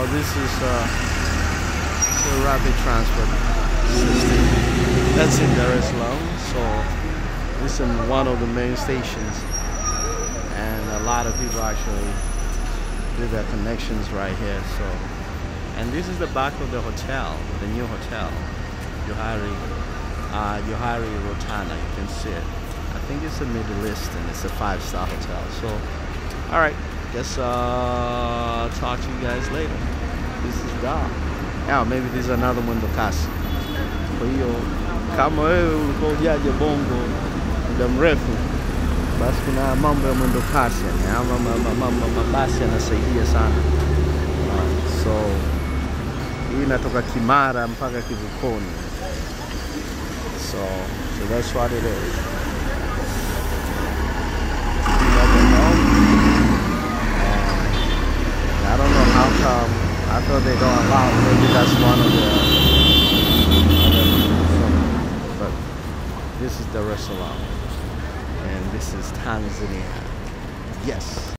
this is the rapid transport system. That's in Dar es Salaam. So this is one of the main stations, and a lot of people actually do their connections right here. So, and this is the back of the hotel, the new hotel, Johari Rotana. You can see it. I think it's a Middle East and it's a 5-star hotel. So, all right, guess talk to you guys later. This is Dar. Now maybe this is another Mwendokasi. Kwa hiyo kama wewe ulikuwa hujaja Bongo muda mrefu, basi kuna mambo ya Mwendokasi, mabasi yanasaidia sana. So hii inatoka Kimara mpaka Kivukoni. So that's what it is. I don't know how come. I thought they don't allow. Maybe that's one of the other. But this is Dar es Salaam, and this is Tanzania. Yes.